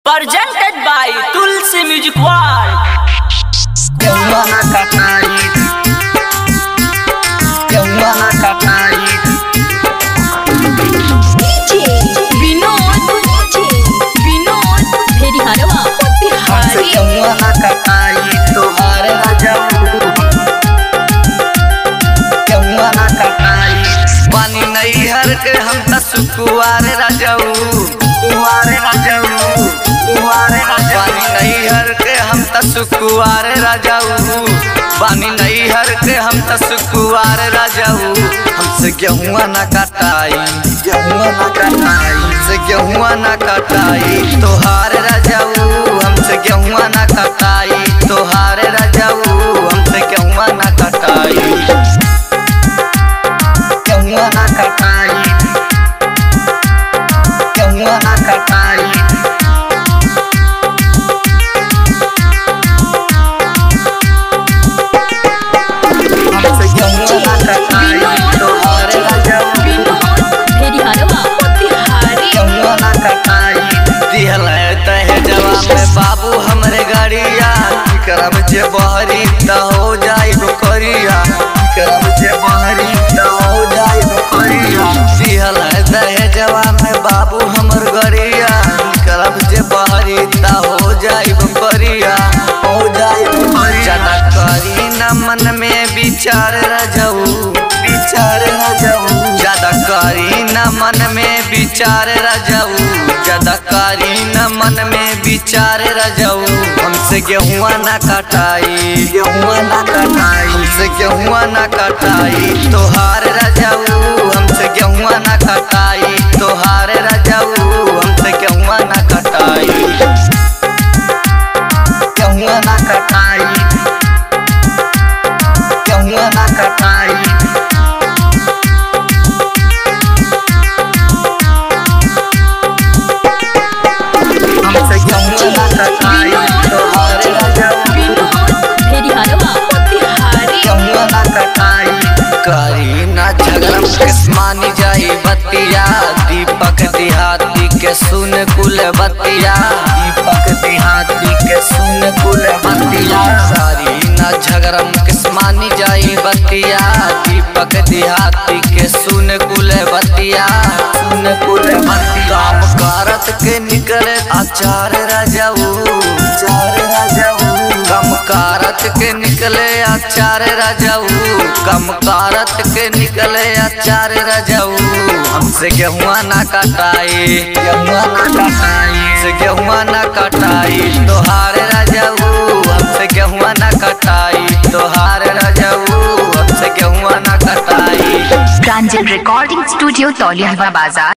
presented by Tulsi Music World. Yawana katai, Yawana katai. DJ Vinod Bheri Harwa हमसे yawana katai, तुम्हारे राजा yawana katai. बानी नहीं हर के हम तसुकुआरे राजाऊ, कुआरे राजाऊ, कुआरे राजा. बानी नहीं हर के हम तसुकुआरे राजाऊ, बानी नहीं हर के हम तसुकुआरे राजाऊ. हमसे गेहुआ ना कटाई, गेहुआ ना कटाई, हमसे गेहुआ ना कटाई, तोहारे राजाऊ. हमसे गेहुआ ना कटाई, तोहारे राजाऊ. हमसे गेहुआ ना कटाई, गेहुआ ना कटाई, गेहुआ ना कटाई. हमसे गेहुआ ना कटाई, तोहारे राजाऊ. Bheri Harwa गेहुआ ना कटाई. दिहल तहे जवा में बाबू हमरे गाड़िया, करम जे बहरी त हो जाई बकरिया, करम जे बहरी त हो जाई बकरिया. दिहल तहे जवा में बाबू हमर गाड़िया, करम जे बहरी त हो जाई बकरिया, हो जाई बकरिया. ज्यादा करी न मन में विचार रजऊ, विचार रजऊ. ज्यादा करी न मन में विचार रजऊ, ज्यादा करी न मन में विचार रजऊ. हमसे गेहुआ ना कटाई, गेहुआ ना कटाई, हमसे गेहुआ ना कटाई, तोहार रजऊ. हमसे गेहुआ ना कटाई, तोहार रजऊ. हमसे गेहुआ ना कटाई, गेहुआ ना कटाई, गेहुआ ना कटाई. हमसे गेहुआ ना कटाई, तोहारे राजाऊ. Bheri Harwa गेहुआ ना कटाई. करी ना झगड़म किस्मानी जाई बतिया, दीपक देहाती के सुन कुल बतिया, दीपक देहाती के सुन कुल बतिया. सारी ना झगड़म किस्मानी जाई बतिया, दीपक देहाती के सुन कुल बतिया, सुन कुल बतिया. काम करत के निकले आचार राजाऊ, आचार राजाऊ. कम कारत के निकले आचार राजाऊ, कम कारत के निकले आचार राजाऊ. हमसे गेहुआ ना कटाई, गेहुआ ना कटाई, हमसे गेहुआ ना कटाई, तोहारे राजाऊ. हमसे गेहुआ ना कटाई, तोहारे राजाऊ. हमसे गेहुआ ना कटाई. प्रांजल रिकॉर्डिंग स्टूडियो तौलिया बाजार।